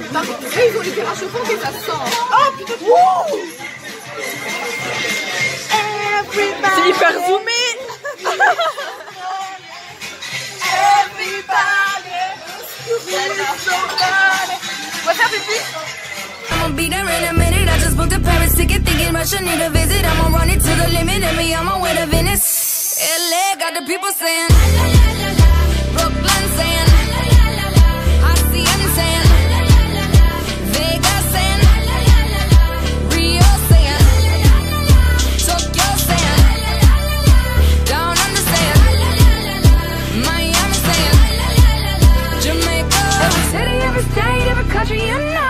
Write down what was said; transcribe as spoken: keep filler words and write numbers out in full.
Par contre, eux, ils ont les terrains chauffants et ça sent. Oh putain. Wouh. C'est hyper zoomé. On va faire pipi. I'ma be there in a minute. I just booked a Paris ticket, thinking Russia need a visit. I'ma run it to the limit, and me on my way to Venice. L A got the people saying, Brooklyn saying, Hacienda saying, Vegas saying, Rio saying, Tokyo saying, Down Under saying, Miami saying, Jamaica. Every city, every state, every country, you know.